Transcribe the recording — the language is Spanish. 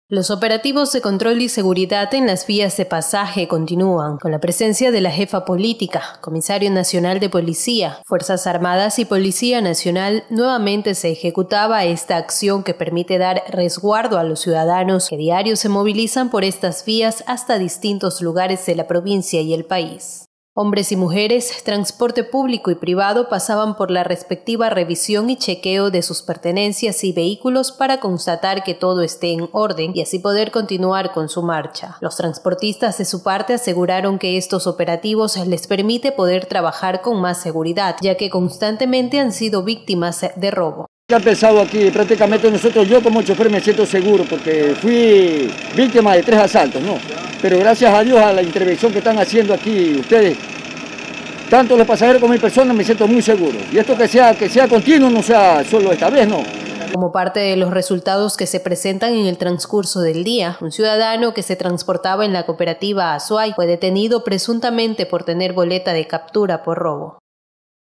Los operativos de control y seguridad en las vías de pasaje continúan, con la presencia de la jefa política, Comisario Nacional de Policía, Fuerzas Armadas y Policía Nacional. Nuevamente se ejecutaba esta acción que permite dar resguardo a los ciudadanos que diario se movilizan por estas vías hasta distintos lugares de la provincia y el país. Hombres y mujeres, transporte público y privado pasaban por la respectiva revisión y chequeo de sus pertenencias y vehículos para constatar que todo esté en orden y así poder continuar con su marcha. Los transportistas de su parte aseguraron que estos operativos les permite poder trabajar con más seguridad, ya que constantemente han sido víctimas de robo. Ha pensado aquí, prácticamente yo como chofer me siento seguro porque fui víctima de 3 asaltos, ¿no? Pero gracias a Dios a la intervención que están haciendo aquí ustedes, tanto los pasajeros como mi persona, me siento muy seguro. Y esto que sea continuo, no sea solo esta vez, ¿no? Como parte de los resultados que se presentan en el transcurso del día, un ciudadano que se transportaba en la cooperativa Azuay fue detenido presuntamente por tener boleta de captura por robo.